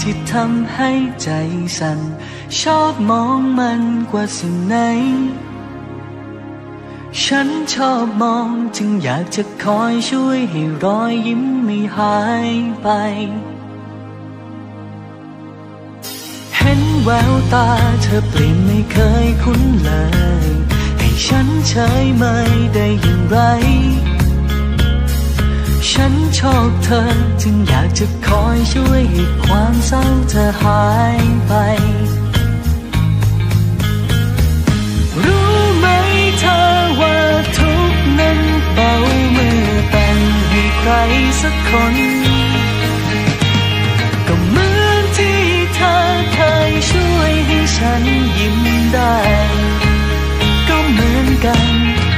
ที่ทำให้ใจสั่นชอบมองมันกว่าสิ่งไหนฉันชอบมองจึงอยากจะคอยช่วยให้รอยยิ้มไม่หายไปเห็นแววตาเธอเปลี่ยนไม่เคยคุ้นเลยให้ฉันเฉยไม่ได้อย่างไรฉันชอบเธอจึงอยากจะคอยช่วยให้ความเศร้าเธอหายไปรู้ไหมเธอว่าทุกข์นั้นเบาเมื่อแต่งให้ใครสักคนก็เหมือนที่เธอเคยช่วยให้ฉันยิ้มได้ก็เหมือนกัน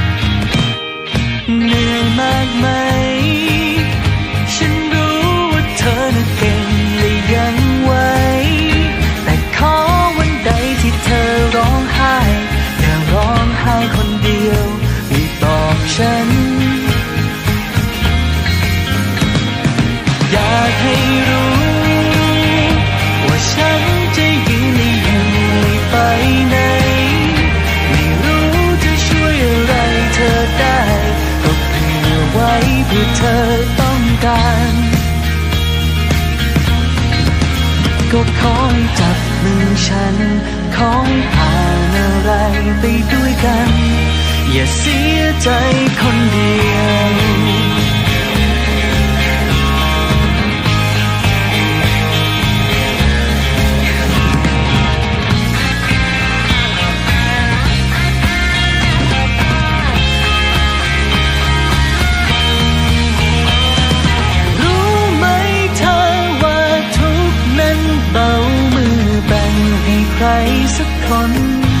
เหนื่อยมากไหมฉันรู้ว่าเธอน่ะเก่งและยังไหวแต่ขอวันใดที่เธอร้องไห้อย่าร้องไห้คนเดียวไม่บอกฉันอยากให้รู้ว่าฉันจะยืนและอยู่ไม่ไปไหนไม่รู้จะช่วยอะไรเธอได้ก็เผื่อไว้เพื่อเธอต้องการก็ขอให้จับมือฉันขอให้ผ่านอะไรไปด้วยกันอย่าเสียใจคนเดียวใครสักคน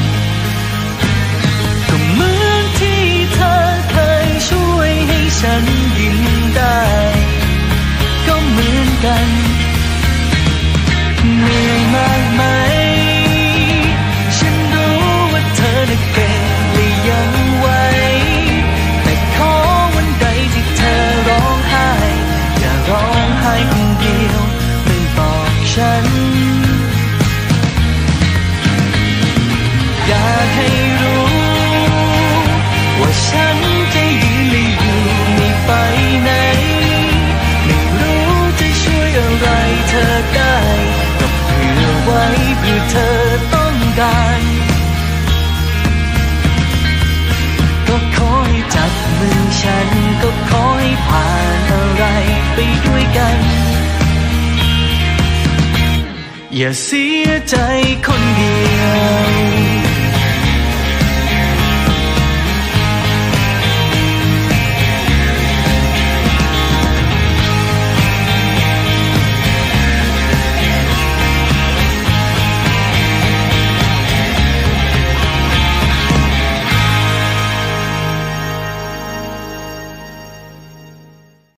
ก็เหมือนที่เธอเคยช่วยให้ฉันยิ้มได้ก็เหมือนกันเหนื่อยมากไหมฉันรู้ว่าเธอน่ะเก่งและยังไหวแต่ขอวันใดที่เธอร้องไห้อย่าร้องไห้คนเดียวไม่บอกฉันอยากให้รู้ว่าฉันจะยืนและอยู่ไม่ไปไหนไม่รู้จะช่วยอะไรเธอได้ก็เผื่อไว้เพื่อเธอต้องการก็ขอให้จับมือฉันก็ขอให้ผ่านอะไรไปด้วยกันอย่าเสียใจคนเดียว